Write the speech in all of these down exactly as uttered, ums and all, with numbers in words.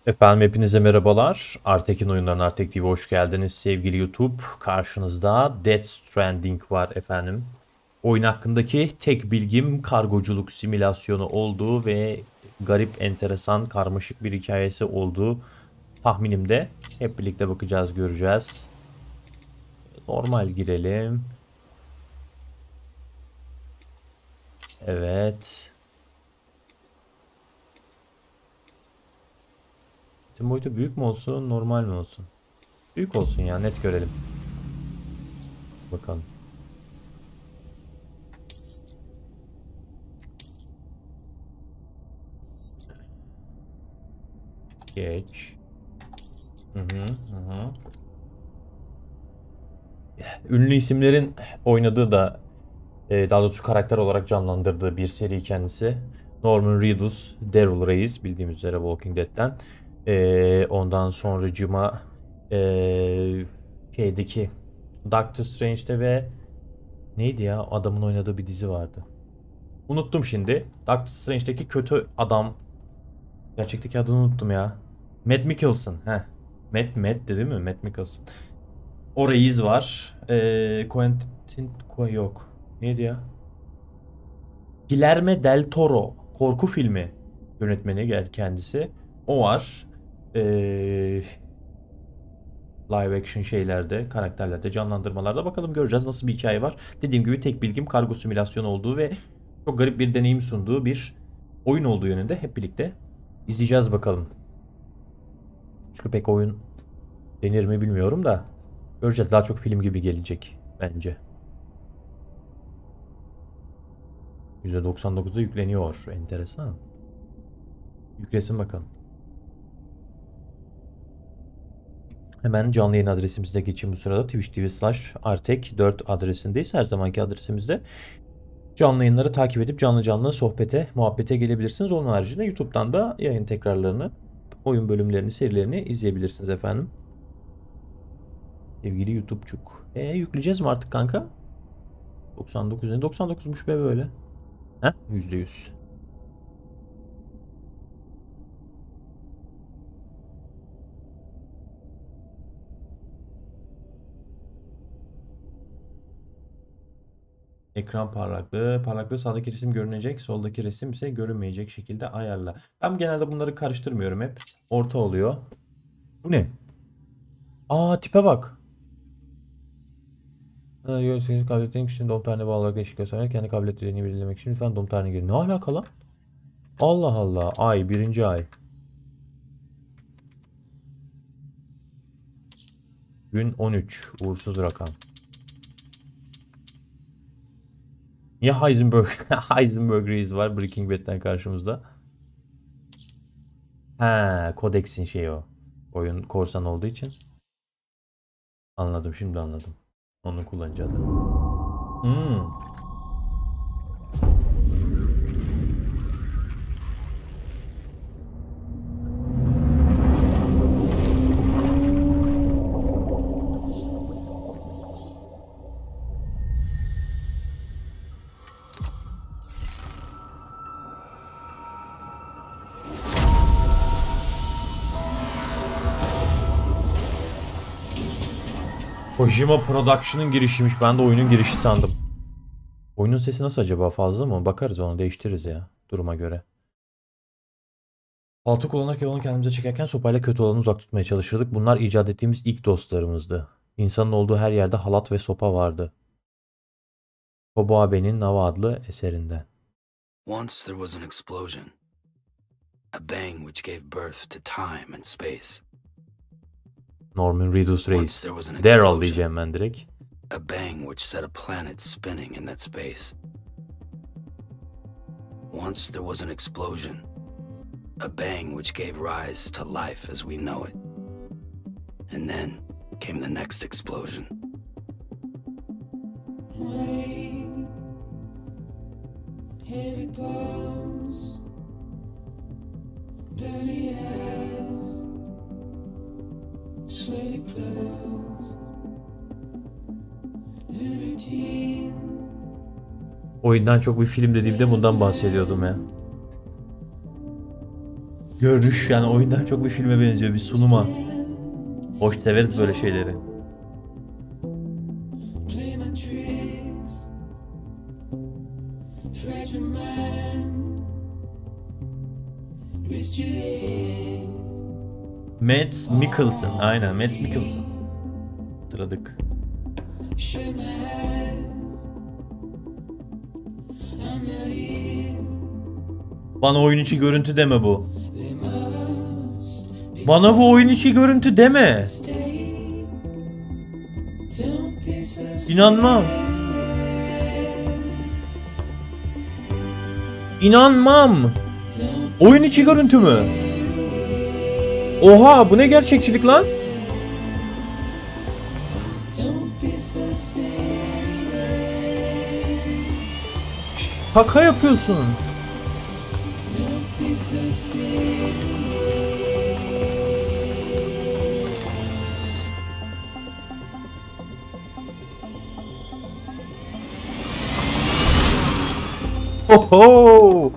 Efendim hepinize merhabalar. Artekin Oyunları'na Artek T V'ye hoş geldiniz sevgili YouTube. Karşınızda Death Stranding var efendim. Oyun hakkındaki tek bilgim kargoculuk simülasyonu olduğu ve garip, enteresan, karmaşık bir hikayesi olduğu tahminimde. Hep birlikte bakacağız, göreceğiz. Normal girelim. Evet. Tüm boyutu büyük mü olsun, normal mi olsun? Büyük olsun ya, net görelim. Bakalım. Geç. Hı hı hı. hı. Ünlü isimlerin oynadığı da e, daha doğrusu karakter olarak canlandırdığı bir seri kendisi. Norman Reedus, Daryl Reis bildiğimiz üzere Walking Dead'ten. E, ondan sonracıma e, şeydeki Doctor Strange'de ve neydi ya adamın oynadığı bir dizi vardı. Unuttum şimdi. Doctor Strange'deki kötü adam. Gerçekteki adını unuttum ya. Matt Mikkelsen. Heh. Matt, Matt değil mi? Matt Mikkelsen. O Reis var. Ee, Quentin Ko- yok. Neydi ya? Guillermo del Toro. Korku filmi yönetmeni gel kendisi. O var. Ee, live action şeylerde, karakterlerde, canlandırmalarda bakalım göreceğiz nasıl bir hikaye var. Dediğim gibi tek bilgim kargo simülasyonu olduğu ve çok garip bir deneyim sunduğu bir oyun olduğu yönünde hep birlikte izleyeceğiz bakalım. Çünkü pek oyun denir mi bilmiyorum da göreceğiz. Daha çok film gibi gelecek bence. yüzde doksan dokuzda yükleniyor. Enteresan. Yüklesin bakalım. Hemen canlı yayın adresimizde geçeyim bu sırada. Twitch T V slash artek dört adresindeyiz. Her zamanki adresimizde. Canlı yayınları takip edip canlı canlı sohbete, muhabbete gelebilirsiniz. Onun haricinde YouTube'dan da yayın tekrarlarını, oyun bölümlerini, serilerini izleyebilirsiniz efendim. Sevgili YouTube'cuk. E yükleyeceğiz mi artık kanka? doksan dokuz ne? doksan dokuzmuş be böyle. Heh, yüzde yüz. Ekran parlaklığı. Parlaklığı sağdaki resim görünecek. Soldaki resim ise görünmeyecek şekilde ayarla. Ben genelde bunları karıştırmıyorum hep. Orta oluyor. Bu ne? Aa tipe bak. Gösteriniz kabiliyetlerin kişinin doğum tarihine bağlı olarak eşlik göstermek. Kendi kabiliyet düzeyini belirlemek için lütfen doğum tarihine girin. Ne alaka lan? Allah Allah. Ay. Birinci ay. Gün on üç. Uğursuz rakam. Niye Heisenberg? Heisenberg Reis var Breaking Bad'den karşımızda. He, Kodex'in şeyi o. Oyun korsan olduğu için. Anladım, şimdi anladım. Onun kullanıcı adı. Hmm. Kojima Production'ın girişiymiş. Ben de oyunun girişi sandım. Oyunun sesi nasıl acaba, fazla mı? Bakarız, onu değiştiririz ya duruma göre. Balta kullanırken onu kendimize çekerken sopayla kötü olanı uzak tutmaya çalışırdık. Bunlar icat ettiğimiz ilk dostlarımızdı. İnsanın olduğu her yerde halat ve sopa vardı. Kobo Abe'nin Nava adlı eserinden. Once there was an explosion. A bang which gave birth to time and space. Norman Reedus Once Reis. there was an Daryl diyeceğim explosion. ben direkt. A bang which set a planet spinning in that space. Once there was an explosion. A bang which gave rise to life as we know it. And then came the next explosion. Here it goes. Dirty eyes. Sweaty clothes. Routine. Oyundan çok bir film dediğimde bundan bahsediyordum ya. görünüş yani oyundan çok bir filme benziyor, bir sunuma. Hoş, severiz böyle şeyleri. Mads Mikkelsen, aynen Mads Mikkelsen. Hatırladık. Bana oyun içi görüntü deme bu. Bana bu oyun içi görüntü deme. İnanmam. İnanmam. Oyun içi görüntü mü? Oha, bu ne gerçekçilik lan? Şaka yapıyorsun. Oho!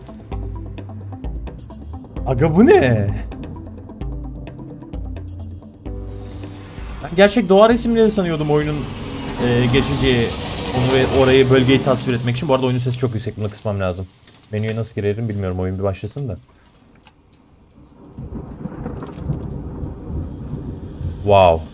Aga bu ne? Ben gerçek doğa resimleri sanıyordum oyunun e, geçince onu ve orayı, bölgeyi tasvir etmek için. Bu arada oyunun sesi çok yüksek, bunu kısmam lazım. Menüye nasıl girerim bilmiyorum, oyun bir başlasın da. Wow.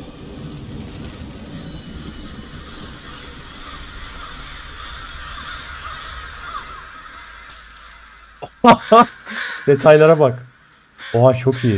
Detaylara bak. Oha, çok iyi.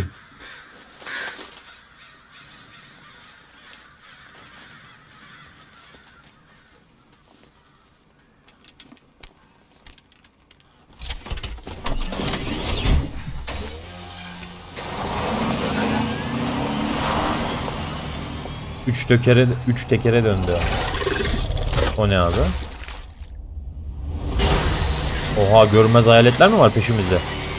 Üç tekere, üç tekere döndü. O ne abi? Oha, görünmez hayaletler mi var peşimizde?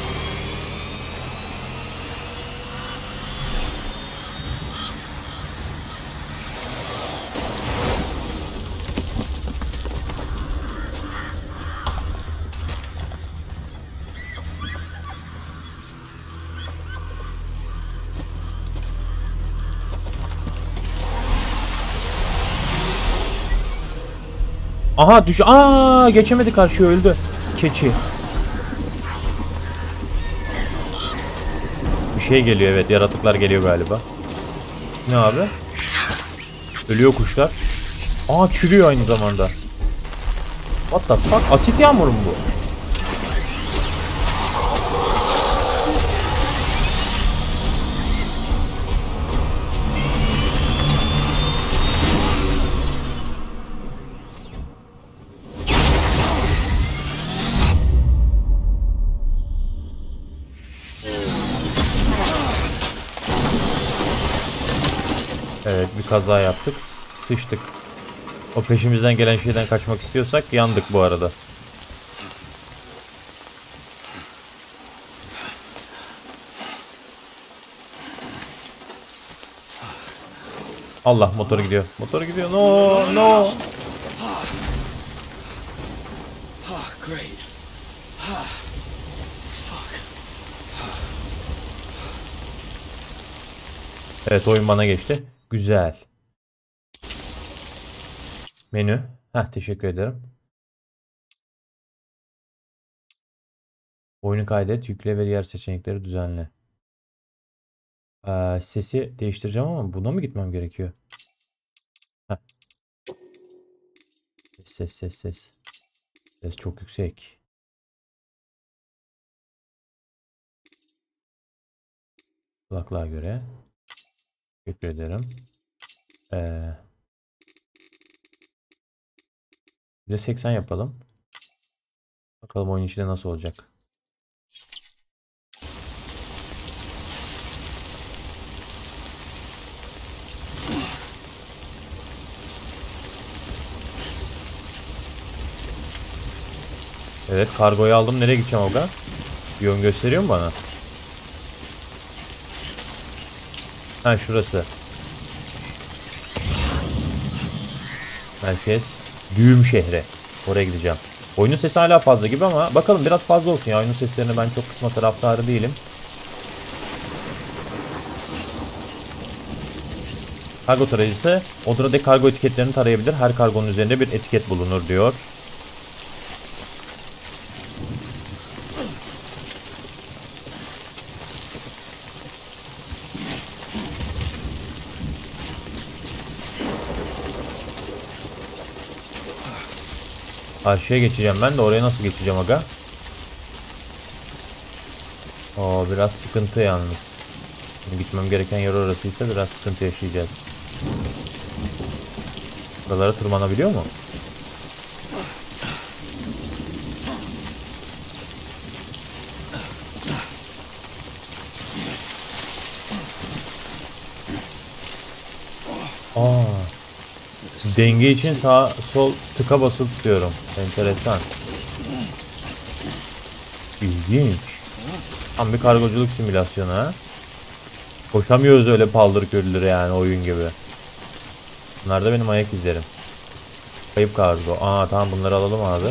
Aha düş. Aa, geçemedi, karşıya öldü. Keçi. Bir şey geliyor, evet, yaratıklar geliyor galiba. Ne abi? Ölüyor kuşlar. Aa, çürüyor aynı zamanda. What the fuck? Asit yağmuru mu bu? Evet, bir kaza yaptık. Sıçtık. O peşimizden gelen şeyden kaçmak istiyorsak yandık bu arada. Allah, motor gidiyor. Motor gidiyor. No, no. Evet, oyun bana geçti. Güzel. Menü. Heh, teşekkür ederim. Oyunu kaydet, yükle ve diğer seçenekleri düzenle. Ee, sesi değiştireceğim ama buna mı gitmem gerekiyor? Heh. Ses ses ses. Ses çok yüksek. Kulaklığa göre. Teşekkür ederim. Ee, bir de seksen yapalım. Bakalım oyun içinde nasıl olacak. Evet, kargoyu aldım. Nereye gideceğim Olga? Yön gösteriyor mu bana? Ha, şurası. Merkez. Düğüm şehri. Oraya gideceğim. Oyunun sesi hala fazla gibi ama bakalım, biraz fazla olsun ya. Oyunun seslerini ben çok kısma taraftarı değilim. Kargo tarayıcısı oduradaki kargo etiketlerini tarayabilir. Her kargonun üzerinde bir etiket bulunur diyor. Karşıya geçeceğim ben de, oraya nasıl geçeceğim aga? Oo, biraz sıkıntı yalnız. Şimdi gitmem gereken yer orasıysa biraz sıkıntı yaşayacağız. Buralara tırmanabiliyor mu? Aa. Denge için sağ sol tıka basılı tutuyorum. Enteresan. İlginç. Tam bir kargoculuk simülasyonu ha. Koşamıyoruz öyle paldır küldür yani, oyun gibi. Bunlar da benim ayak izlerim. Kayıp kargo. Aa tamam, bunları alalım abi.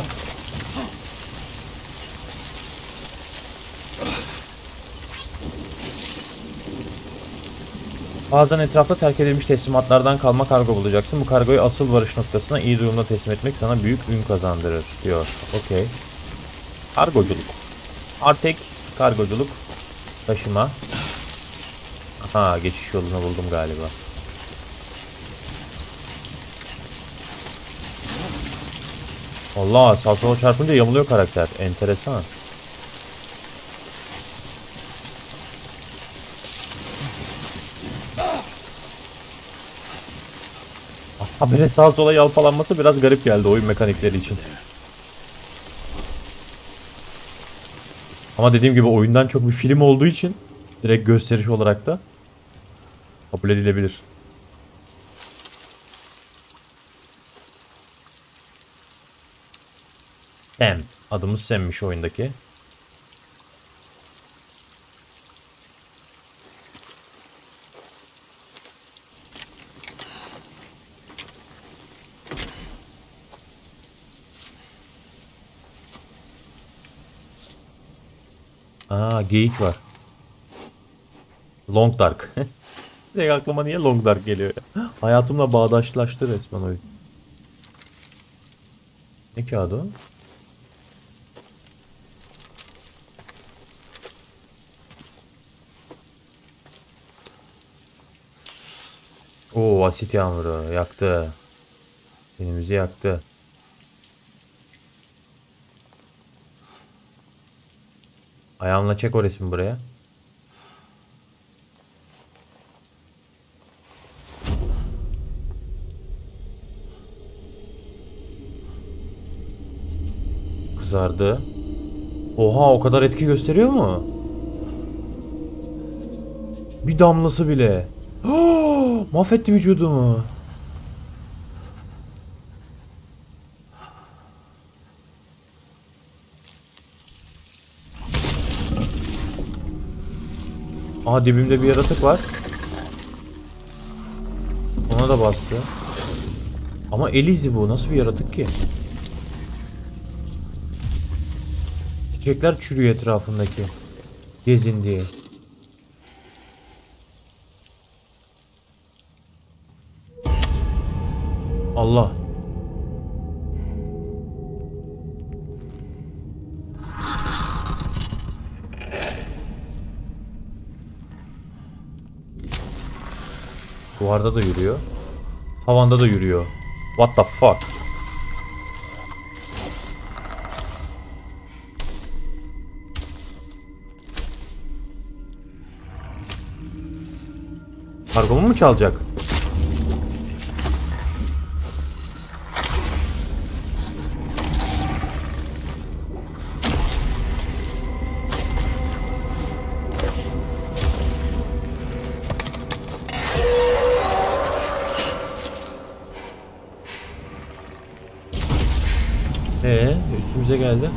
Bazen etrafta terk edilmiş teslimatlardan kalma kargo bulacaksın. Bu kargoyu asıl varış noktasına iyi durumda teslim etmek sana büyük ün kazandırır diyor. Okey. Kargoculuk. Artek kargoculuk. Taşıma. Aha, geçiş yolunu buldum galiba. Allah, sağ sola çarpınca yamuluyor karakter. Enteresan. Habire sağa sola yalpalanması biraz garip geldi oyun mekanikleri için. Ama dediğim gibi oyundan çok bir film olduğu için direkt gösteriş olarak da kabul edilebilir. Sam. Adımız Sam'miş oyundaki. Aa, geyik var. Long Dark. Direkt aklıma niye Long Dark geliyor ya? Hayatımla bağdaşlaştı resmen oyun. Ne kağıdı o? Oo, asit yağmuru yaktı. Elimizi yaktı. Ayağımla çek o resmi buraya. Kızardı. Oha, o kadar etki gösteriyor mu? Bir damlası bile. Oh, mahvetti vücudumu. Aha, dibimde bir yaratık var. Ona da bastı. Ama el izi bu. Nasıl bir yaratık ki? Çiçekler çürüyor etrafındaki. Gezindiği. Allah. Duvarda da yürüyor. Tavanda da yürüyor. What the fuck? Kargomu mu çalacak? Ee, üstümüze geldi.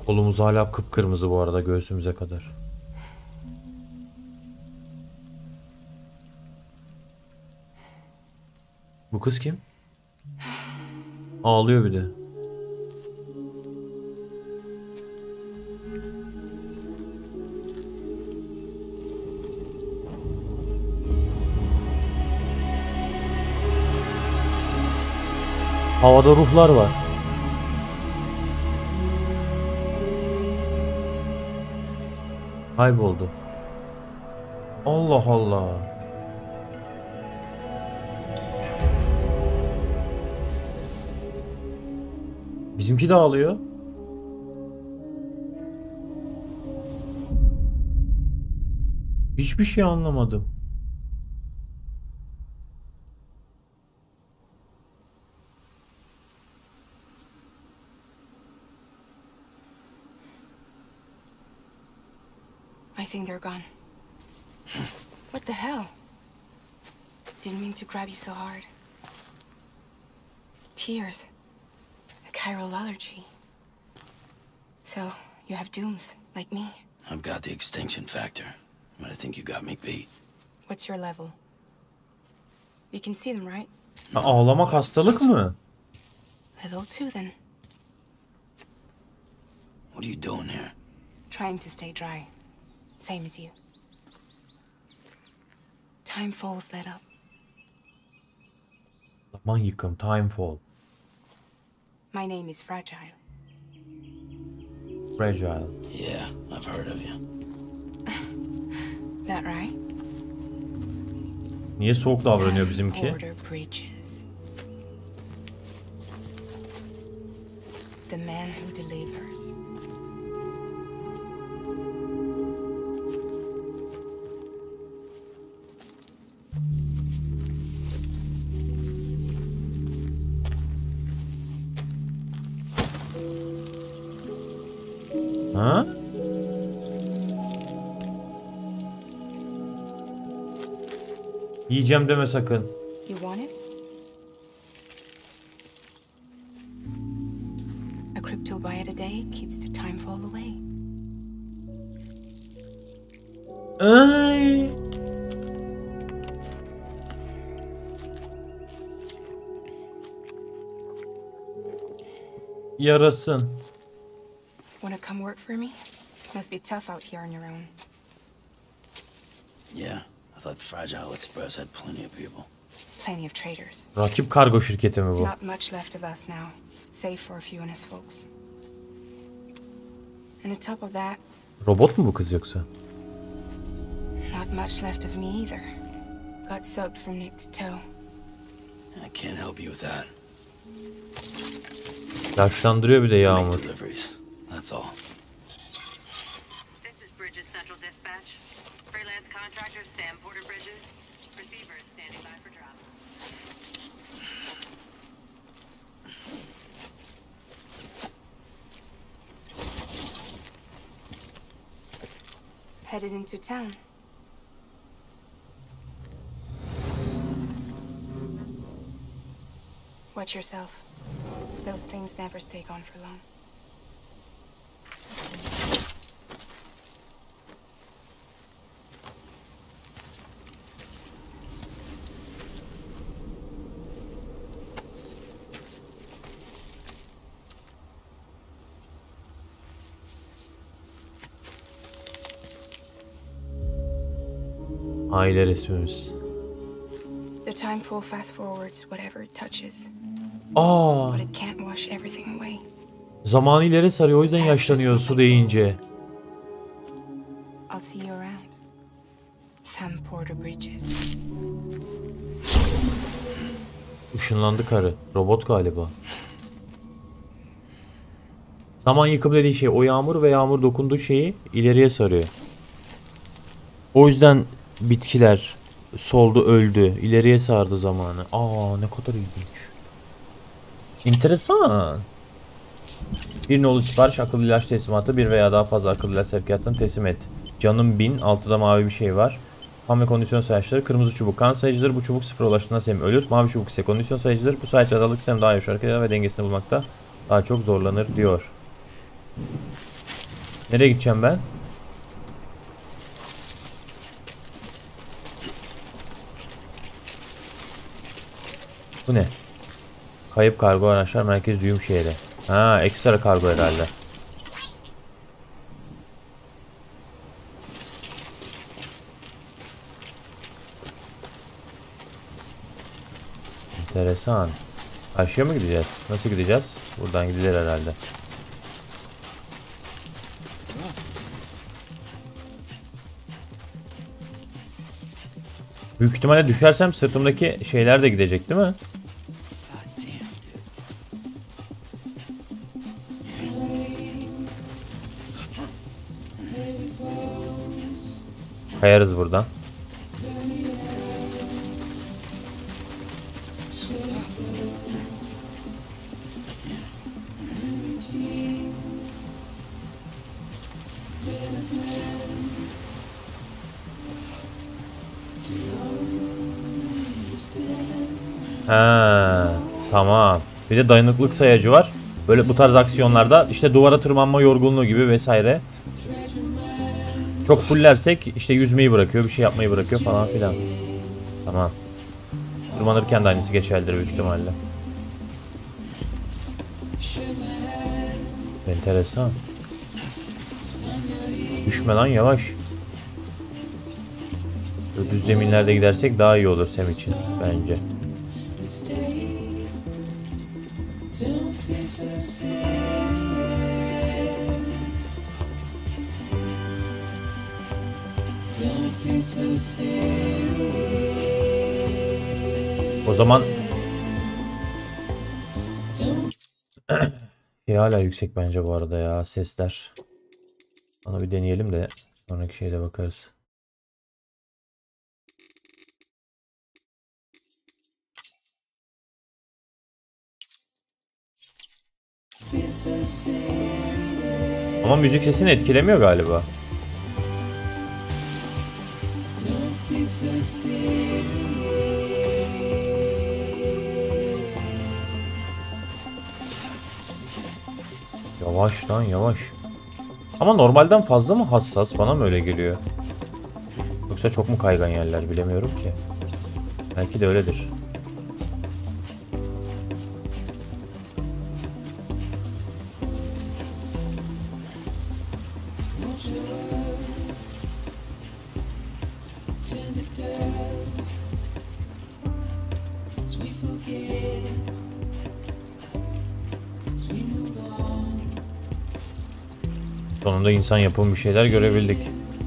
Kolumuz hala kıpkırmızı bu arada, göğsümüze kadar. Bu kız kim? Ağlıyor bir de. Havada ruhlar var. Kayboldu. Allah Allah. Bizimki de ağlıyor. Hiçbir şey anlamadım. I think they're gone. What the hell? Didn't mean to grab you so hard. Tears. A chiral allergy. So, you have dooms, like me. I've got the extinction factor, but I think you got me beat. What's your level? You can see them, right? Ha, ağlamak hastalık mı? Level two, then. What are you doing here? Trying to stay dry. Same as you. Time falls let up. Zaman yıkım, Timefall. My name is Fragile. Fragile. Yeah, I've heard of you. That right? Niye soğuk davranıyor Sam bizimki? Porter Bridges. The man who delivers. Ha? Yiyeceğim deme sakın. You want it? A crypto byte a day keeps the time fall away. Ay. Yarasın. Wanna come work for me? Must be tough out here on your own. Yeah, I thought Fragile Express had plenty of people. Plenty of traders. Rakip kargo şirketi mi bu? Not much left of us now, save for a few honest folks. And on top of that, Robot mu bu kız yoksa? not much left of me either. Got soaked from neck to toe. I can't help you with that. Yaşlandırıyor bir de I Yağmur. make deliveries. That's all. This is Bridges Central Dispatch. Freelance contractor Sam Porter Bridges. Receiver is standing by for drop. Headed into town. Watch yourself. Those things never stay gone for long. Aile resmimiz. The time fall fast forwards whatever it touches, Aa, but it can't wash everything away. zamanı ileri sarıyor, o yüzden yaşlanıyor su deyince. I'll see you around. Sam Porter Bridges. Işınlandı karı. Robot galiba. Zaman yıkım dediği şey o yağmur ve yağmur dokunduğu şeyi ileriye sarıyor. O yüzden bitkiler soldu, öldü. İleriye sardı zamanı. Aa, ne kadar ilginç. Enteresan. Bir nolu sipariş, akıllı ilaç teslimatı, bir veya daha fazla akıllı ilaç sevkiyatını teslim et. Canım bin, altıda mavi bir şey var. Kan ve kondisyon sayıcıları, kırmızı çubuk kan sayıcıdır. Bu çubuk sıfır ulaştığında Sam ölür. Mavi çubuk ise kondisyon sayıcıdır. Bu sayıcı aralık Sam daha yavaş hareket eder ve dengesini bulmakta daha çok zorlanır diyor. Nereye gideceğim ben? Bu ne? Kayıp kargo araçlar merkez düğüm şehri. Ha, ekstra kargo herhalde. Enteresan. Karşıya mı gideceğiz? Nasıl gideceğiz? Buradan gidilir herhalde. Büyük ihtimalle düşersem sırtımdaki şeyler de gidecek değil mi? Kayarız buradan. Ha, tamam. Bir de dayanıklılık sayacı var. Böyle bu tarz aksiyonlarda işte duvara tırmanma yorgunluğu gibi vesaire. Çok fullersek işte yüzmeyi bırakıyor, bir şey yapmayı bırakıyor falan filan. Tamam. Tırmanırken de aynısı geçerlidir büyük ihtimalle. Enteresan. Düşme lan, yavaş. Böyle düz zeminlerde gidersek daha iyi olur Sam için bence. O zaman şey hala yüksek bence bu arada ya, sesler. Onu bir deneyelim de sonraki şeyde bakarız. Ama müzik sesini etkilemiyor galiba. Yavaş lan, yavaş. Ama normalden fazla mı hassas? Bana mı öyle geliyor? Yoksa çok mu kaygan yerler, bilemiyorum ki. Belki de öyledir. Sonunda insan yapımı bir şeyler görebildik.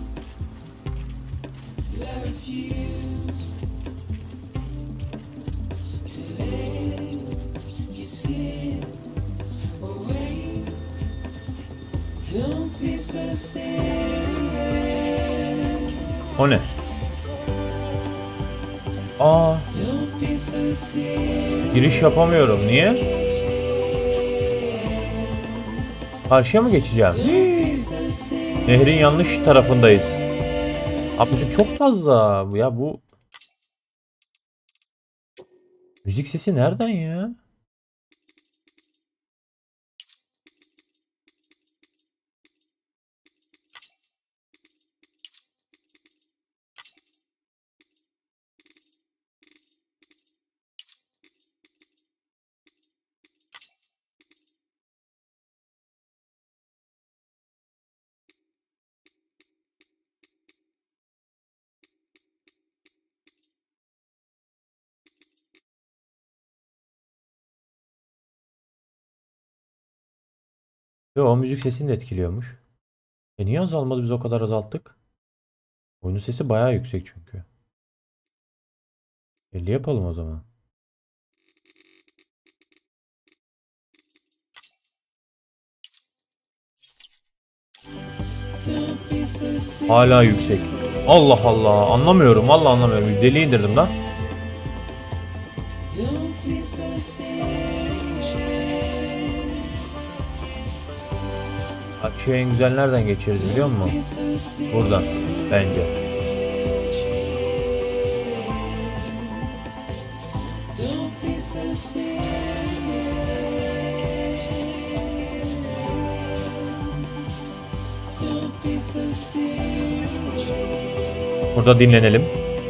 O ne? Aa. Giriş yapamıyorum. Niye? Karşıya mı geçeceğim? Nehrin yanlış tarafındayız. Ablacık çok fazla. Ya bu müzik sesi nereden ya? Yo, o müzik sesini de etkiliyormuş. E niye azalmadı, biz o kadar azalttık? Oyunun sesi bayağı yüksek çünkü. elli yapalım o zaman. Hala yüksek. Allah Allah, anlamıyorum, vallahi anlamıyorum. yüz elli indirdim lan. Akşaya en güzel nereden geçeriz biliyor musun? Buradan bence. Burada dinlenelim.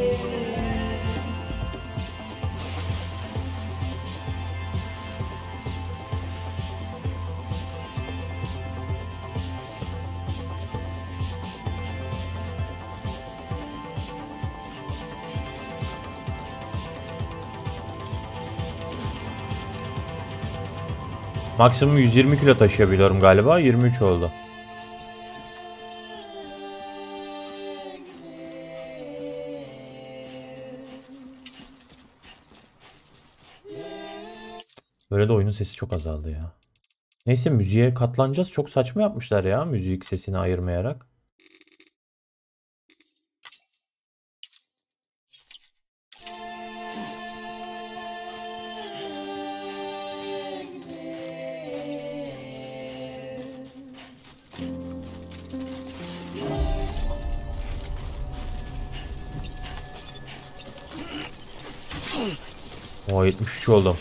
Maksimum yüz yirmi kilo taşıyabiliyorum galiba. yirmi üç oldu. Böyle de oyunun sesi çok azaldı ya. Neyse, müziğe katlanacağız. Çok saçma yapmışlar ya müzik sesini ayırmayarak. O yetmiş üç oldum.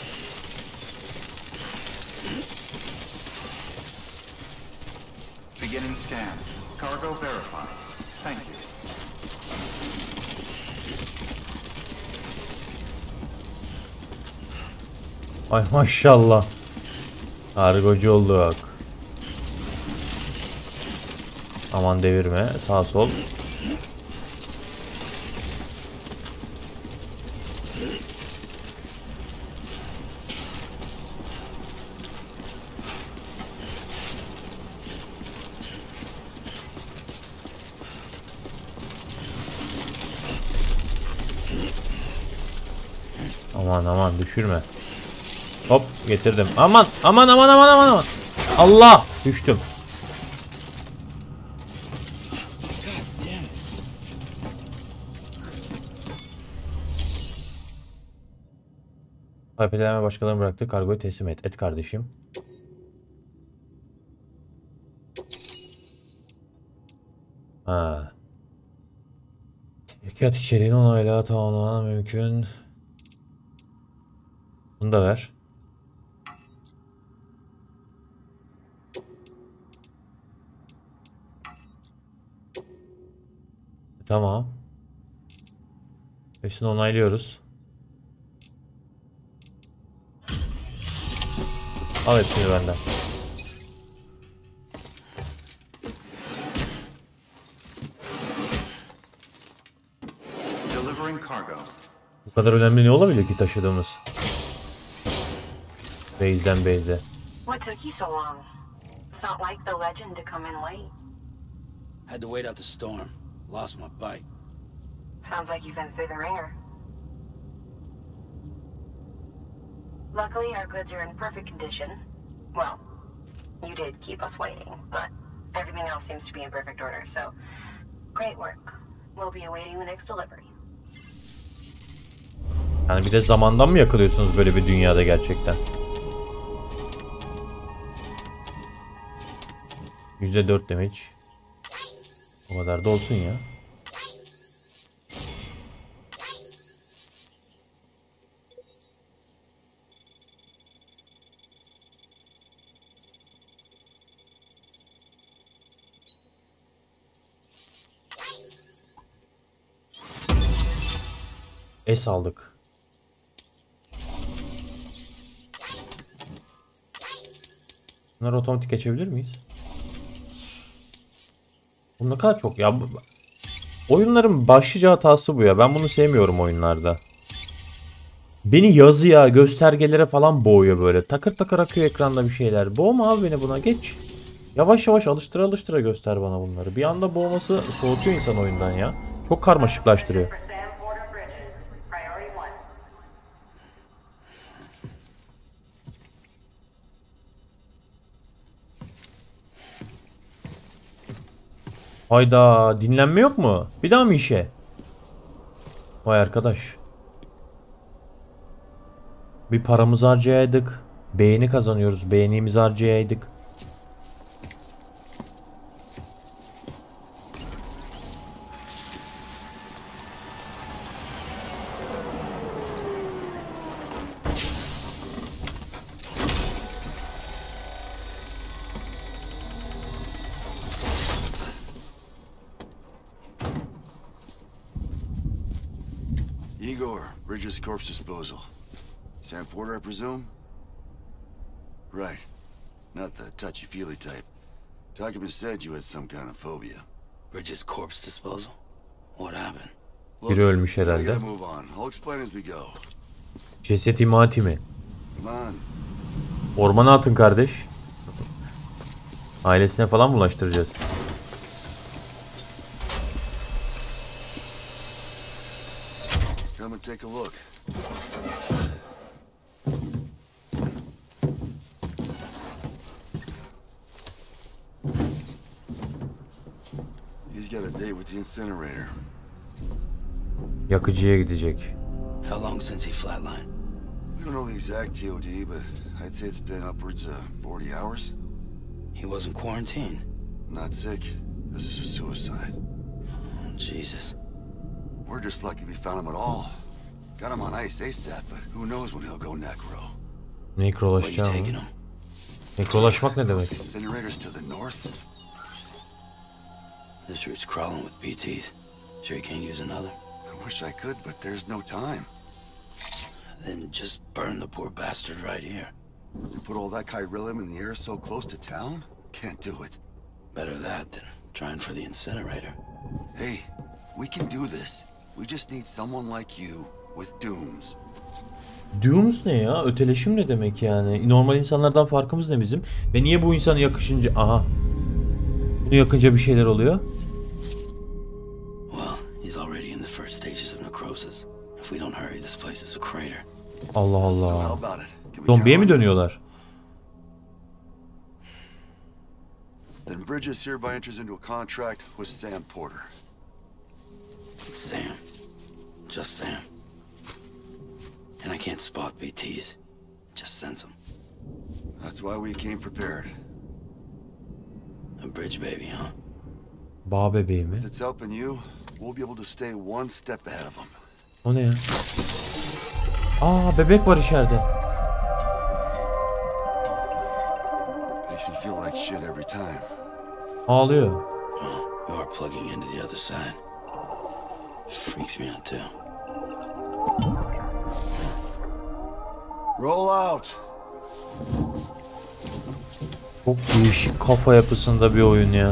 Beginning scan. Cargo verified. Thank you. Ay maşallah. Kargocu olduk. Aman devirme. Sağ sol. Aman aman düşürme. Hop getirdim. Aman aman aman aman aman aman. Allah düştüm. Harpeleme başkalarına bıraktı. Kargoyu teslim et. Et kardeşim. Ha. Şirket içeriğini onayla tamamlaman mümkün. Bunu da ver. Tamam. Hepsini onaylıyoruz. Al hepsini benden. Delivering cargo. Bu kadar önemli ne olabilir ki taşıdığımız? Base'den base'e. What took you so long? It's not like the legend to come in late. Had to wait out the storm. Lost my bike. Sounds like you've been through the ringer. Luckily, our goods are in perfect condition. Well, you did keep us waiting, but everything else seems to be in perfect order, so great work. We'll be awaiting the next delivery. Yani bir de zamandan mı yakalıyorsunuz böyle bir dünyada gerçekten? yüzde dört damage. O kadar da olsun ya. Es aldık. Bunları otomatik geçebilir miyiz? Bu ne kadar çok ya. Oyunların başlıca hatası bu ya. Ben bunu sevmiyorum oyunlarda. Beni yazıya, göstergelere falan boğuyor böyle. Takır takır akıyor ekranda bir şeyler. Boğma abi beni buna, geç. Yavaş yavaş alıştıra alıştıra göster bana bunları. Bir anda boğması soğutuyor insan oyundan ya. Çok karmaşıklaştırıyor. Hayda, dinlenme yok mu? Bir daha mı işe? Vay arkadaş. Bir paramızı harcayaydık. Beğeni kazanıyoruz. Beğenimizi harcayaydık. Igor, Bridges Corpse Disposal. Sam Porter, I presume? Right. Not the touchy-feely type. Document said you had some kind of phobia. Bridges corpse disposal? What happened? Biri ölmüş I herhalde. gotta move on. I'll explain as we go. Ceset imati mi? Come on. Ormana atın kardeş. Ailesine falan bulaştıracağız. Come and take a look. He's got a date with the incinerator. Yakıcıya gidecek. How long since he flatlined? We don't know the exact T O D, but I'd say it's been upwards of forty hours. He wasn't quarantined. Not sick. This is a suicide. Oh, Jesus. We're just lucky we found him at all. Got him on ice ASAP, but who knows when he'll go necro. Where you Nekrolaşacağım. taking him? Nekrolaşmak ne demek? Incinerators to the north? This route's crawling with B Ts. Sure you can't use another? I wish I could, but there's no time. Then just burn the poor bastard right here. You put all that chiralium in the air so close to town? Can't do it. Better that than trying for the incinerator. Hey, we can do this. We just need someone like you with dooms. Dooms ne ya? Öteleşim ne demek yani? Normal insanlardan farkımız ne bizim? Ve niye bu insanı yakışınca... Aha. Bunu yakınca bir şeyler oluyor. Well, he's already in the first stages of necrosis. If we don't hurry, this place is a crater. Allah So how Allah. about it? Can we Zombiye count mi on you? dönüyorlar? Then Bridges hereby enters into a contract with Sam Porter. Sam. Just Sam. And I can't spot B Ts. Just sense them. That's why we came prepared. A bridge baby, huh? Bağ bebeği mi? If it's helping you, we'll be able to stay one step ahead of them. O ne ya? Aa, bebek var içeride. Makes me feel like shit every time. Ağlıyor. Well, you are plugging into the other side. Freaks me out too. Roll out. Çok değişik kafa yapısında bir oyun ya.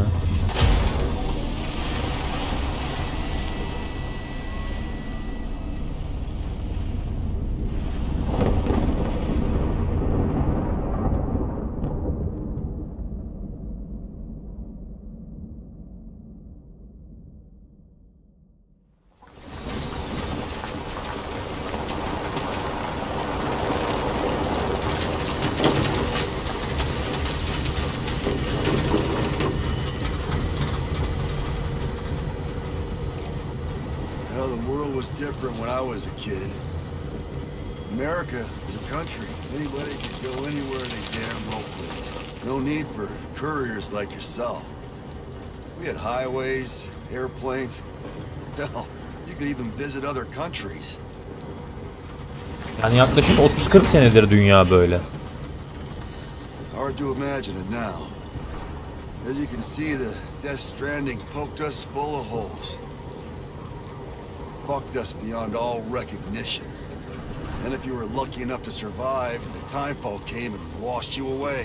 You know, the world was different when I was a kid. America is a country. Anybody could go anywhere they damn well pleased. No need for couriers like yourself. We had highways, airplanes. Hell, you could even visit other countries. Yani yaklaşık otuz kırk senedir dünya böyle. Hard to imagine it now. As you can see, the Death Stranding poked us full of holes. Fucked us beyond all recognition. And if you were lucky enough to survive, the Timefall came and washed you away.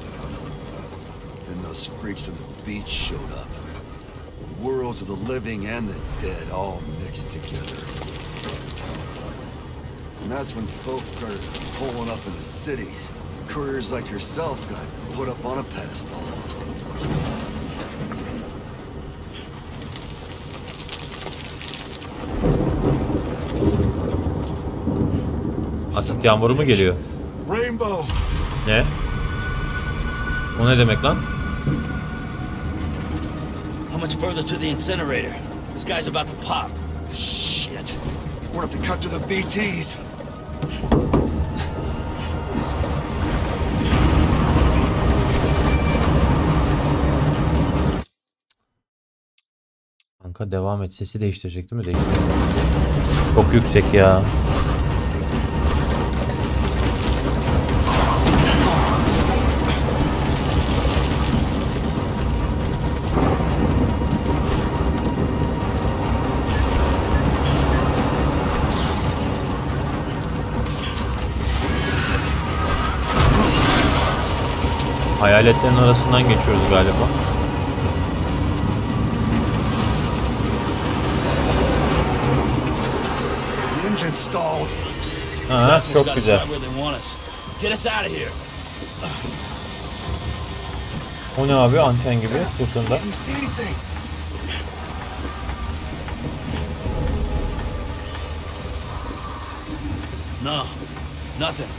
Then those freaks from the beach showed up. Worlds of the living and the dead all mixed together. And that's when folks started pulling up in the cities. Couriers like yourself got put up on a pedestal. Asit yağmuru mu geliyor? Rainbow. Ne? O ne demek lan? How much further to the incinerator? This guy's about to pop. Shit. We're gonna have to cut to the B Ts. Kanka devam et. Sesi değiştirecek değil mi? Değiştirecek. Çok yüksek ya. Hayaletlerin arasından geçiyoruz galiba. The engine stalled. Ha, çok güzel. O ne abi, anten gibi sırtında. Didn't see anything. No, nothing.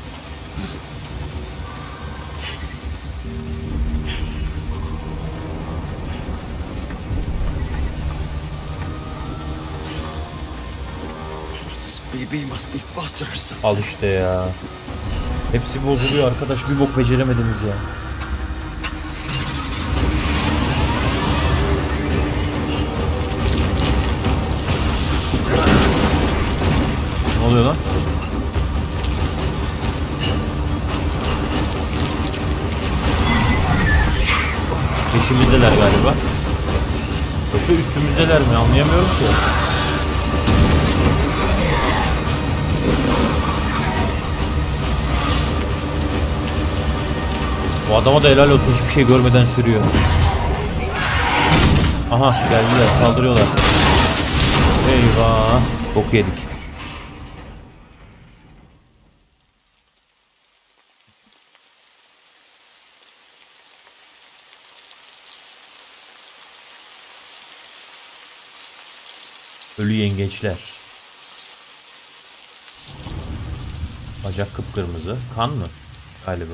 This B B must be busted or something. Al işte ya. Hepsi bozuluyor arkadaş, bir bok beceremediniz ya. Ne oluyor lan? Peşimizdeler galiba. Yoksa üstümüzdeler mi? Anlayamıyorum ki. Bu adama da helal olsun, hiçbir şey görmeden sürüyor. Aha, geldiler, saldırıyorlar. Eyvah, bok yedik. Ölü yengeçler. Bacak kıpkırmızı. Kan mı? Galiba.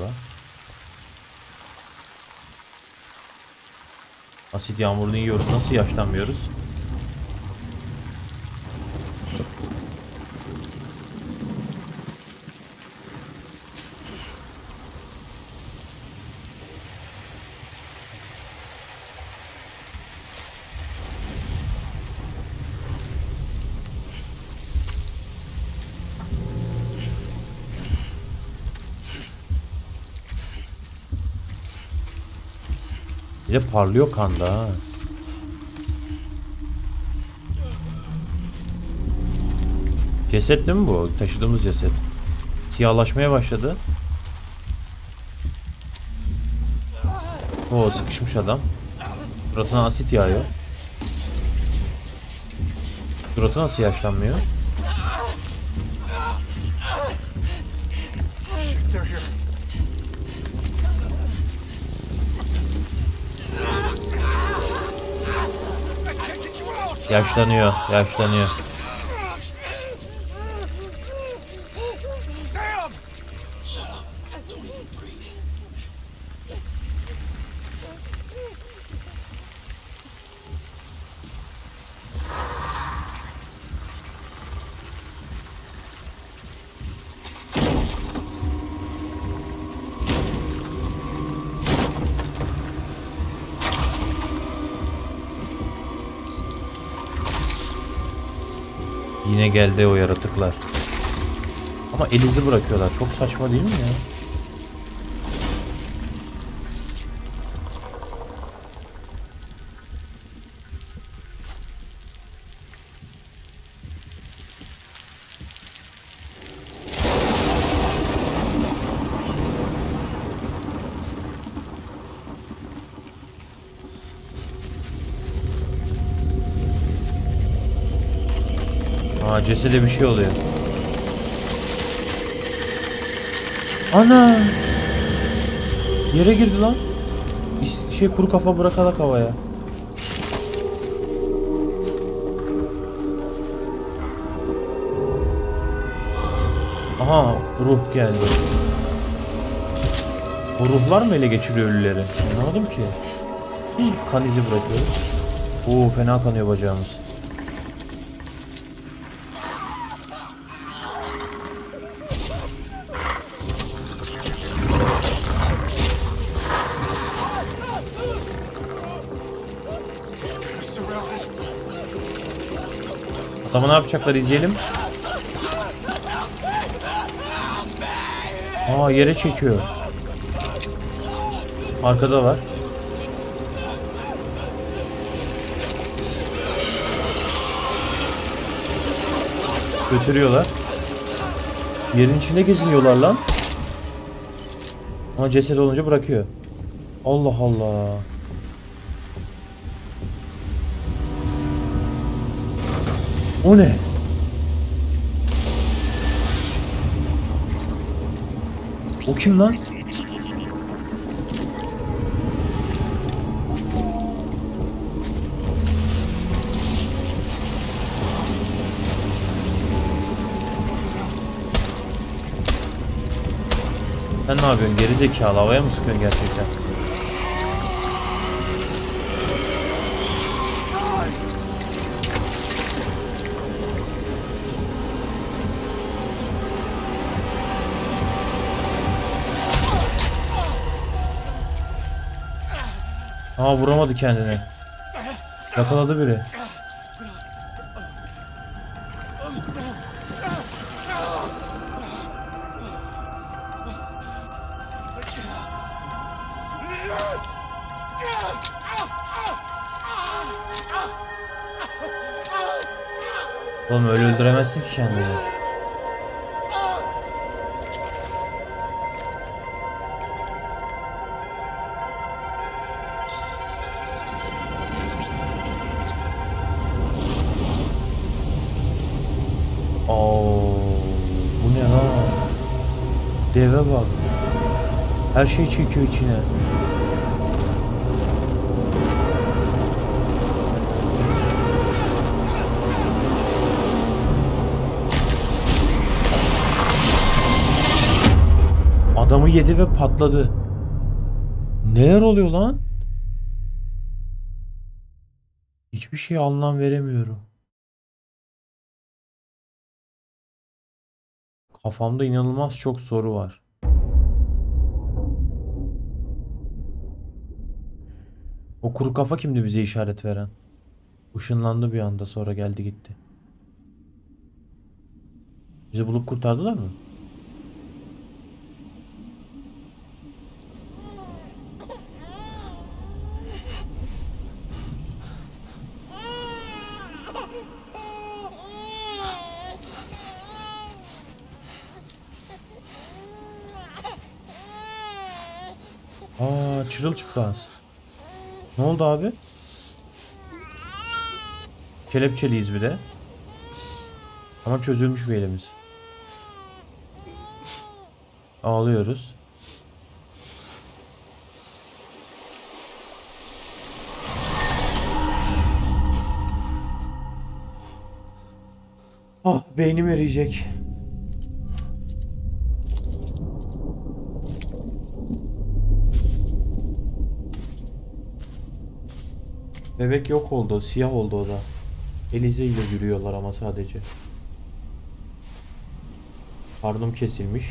Asit yağmurunu yiyoruz. Nasıl yaşlanmıyoruz? Bir de parlıyor kanda ha. Ceset değil mi bu? Taşıdığımız ceset. Siyahlaşmaya başladı. Oo, sıkışmış adam. Suratına asit yağıyor. Suratı nasıl yaşlanmıyor? Yaşlanıyor, yaşlanıyor. Yine geldi o yaratıklar. Ama elizi bırakıyorlar. Çok saçma değil mi ya? Aa, cesede bir şey oluyor. Ana! Yere girdi lan. Bir şey, kuru kafa bırakalak havaya. Aha, ruh geldi. O ruhlar mı ele geçiriyor ölüleri? Anlamadım ki. Kan izi bırakıyor. Oo, fena kanıyor bacağımız. Adamı ne yapacaklar, izleyelim. Aa, yere çekiyor. Arkada var. Götürüyorlar. Yerin içinde geziniyorlar lan. Ama ceset olunca bırakıyor. Allah Allah. O ne? O kim lan? Sen ne yapıyorsun? Geri zekalı, havaya mı sıkıyorsun gerçekten? Aa, vuramadı kendini. Yakaladı biri. Oğlum öyle öldüremezsin ki kendini. Oo, bu ne lan? Deve bak. Her şey çekiyor içine. Adamı yedi ve patladı. Neler oluyor lan? Hiçbir şeye anlam veremiyorum. Kafamda inanılmaz çok soru var. O kuru kafa kimdi bize işaret veren? Işınlandı bir anda, sonra geldi gitti. Bizi bulup kurtardılar mı? Aa, çırılçıplaz. Ne oldu abi? Kelepçeliyiz bir de. Ama çözülmüş bir elimiz. Ağlıyoruz. Ah, beynim eriyecek. Bebek yok oldu, siyah oldu o da. Elize ile yürüyorlar ama sadece. Karnım kesilmiş.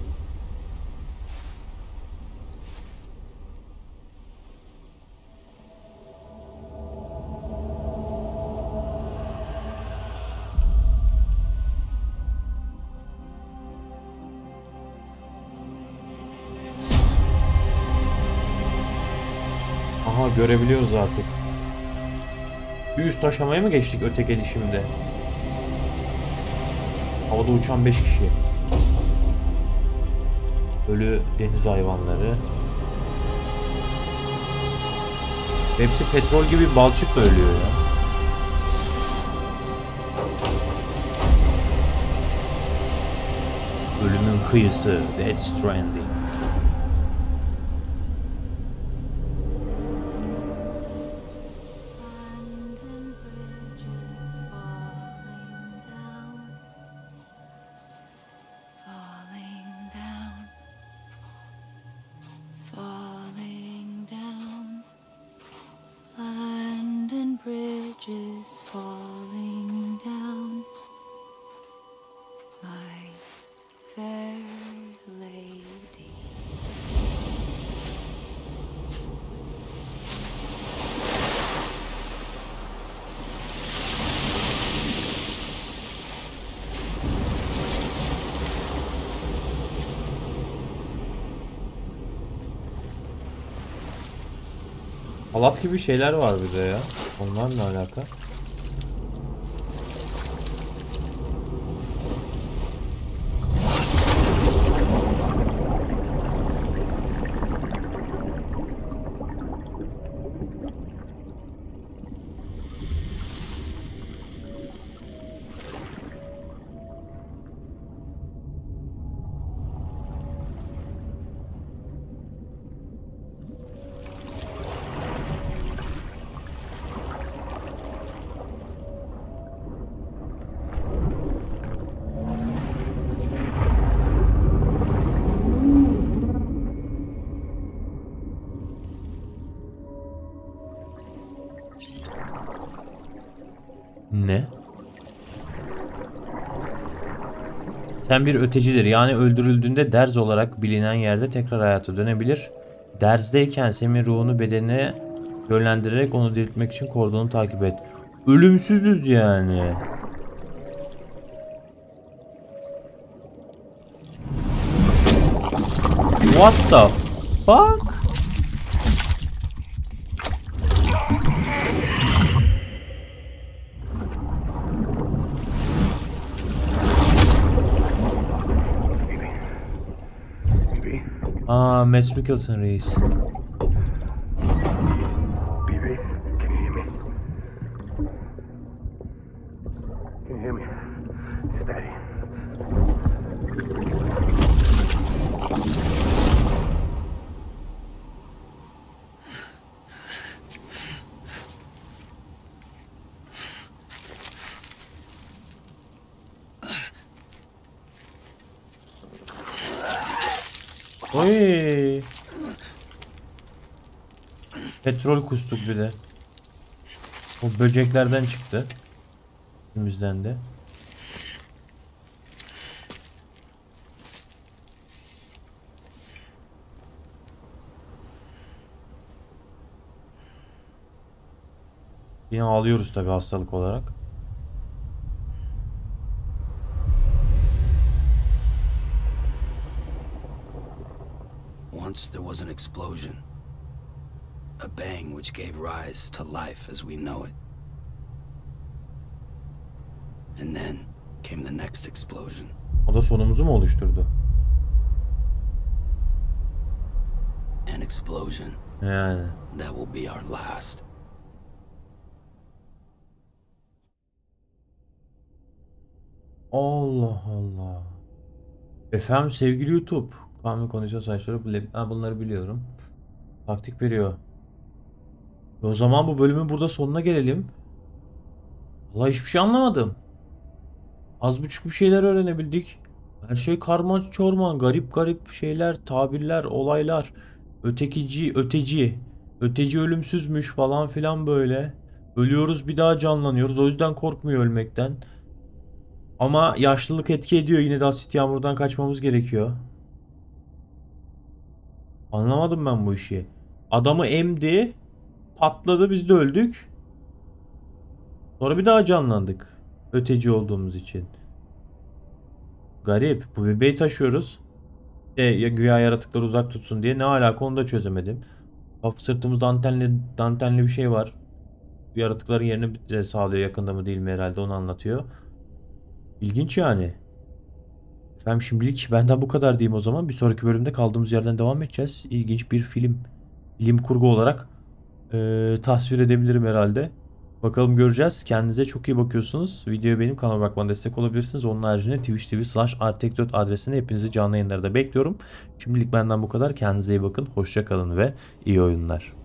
Aha, görebiliyoruz artık. Bir üst aşamaya mı geçtik öteki erişimde? Havada uçan beş kişi. Ölü deniz hayvanları. Hepsi petrol gibi balçıkla ölüyor ya. Ölümün kıyısı, Death Stranding. Falling down, my fair lady. Halat gibi şeyler var bir de ya. Onlar ne alaka? Sen bir ötecidir. Yani öldürüldüğünde Derz olarak bilinen yerde tekrar hayata dönebilir. Derz'deyken Sem'in ruhunu bedenine yönlendirerek onu diriltmek için kordonu takip et. Ölümsüzüz yani. What the fuck? Aa, Mads Mikkelsen reis. Oy. Petrol kustuk bir de. O böceklerden çıktı. Üstümüzden de. Yine ağlıyoruz tabi hastalık olarak. Once there was an explosion. A bang which gave rise to life as we know it. And then came the next explosion. O da sonumuzu mu oluşturdu? An explosion. Yani. That will be our last. Allah Allah. Efendim sevgili YouTube. Kanun kondisyon saçları bile... Ha, bunları biliyorum. Taktik veriyor. E o zaman bu bölümün burada sonuna gelelim. Vallahi hiçbir şey anlamadım. Az buçuk bir şeyler öğrenebildik. Her şey karma çorman, garip garip şeyler, tabirler, olaylar. Ötekici, öteci. Öteci ölümsüzmüş falan filan böyle. Ölüyoruz bir daha canlanıyoruz. O yüzden korkmuyor ölmekten. Ama yaşlılık etki ediyor. Yine de asit yağmurdan kaçmamız gerekiyor. Anlamadım ben bu işi. Adamı emdi. Patladı, biz de öldük. Sonra bir daha canlandık. Öteci olduğumuz için. Garip. Bu bebeği taşıyoruz. E, ya güya yaratıklar uzak tutsun diye. Ne alaka onu da çözemedim. Hafif sırtımızda antenli, antenli bir şey var. Yaratıkların yerini bize sağlıyor. Yakında mı değil mi herhalde onu anlatıyor. İlginç yani. Efendim şimdilik benden bu kadar diyeyim o zaman. Bir sonraki bölümde kaldığımız yerden devam edeceğiz. İlginç bir film. Bilim kurgu olarak e, tasvir edebilirim herhalde. Bakalım göreceğiz. Kendinize çok iyi bakıyorsunuz. Videoya benim kanalıma bakmadan destek olabilirsiniz. Onun haricinde twitch nokta tv slash artek dört adresinde hepinizi canlı yayınlarda bekliyorum. Şimdilik benden bu kadar. Kendinize iyi bakın. Hoşça kalın ve iyi oyunlar.